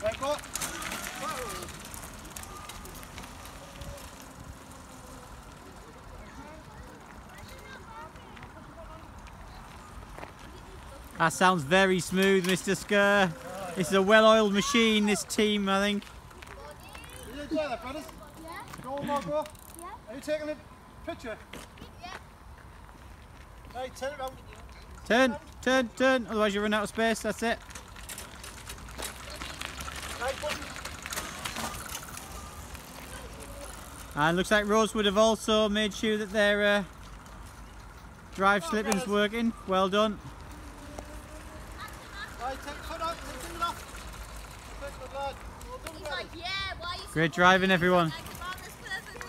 Right, go. That sounds very smooth, Mr. Skur. This is a well-oiled machine, this team, I think. Are you enjoying that, brothers? Yeah. Go on, Margot. Yeah. Are you taking a picture? Yeah. Right, turn it round. Turn, turn, turn, otherwise you run out of space, that's it. Right, button. And looks like Rosewood have also made sure that their drive slipping's working. Well done. Right, take the foot out, take it off. Take the lad. Well done, He's like, yeah, why are you so Great driving, everyone.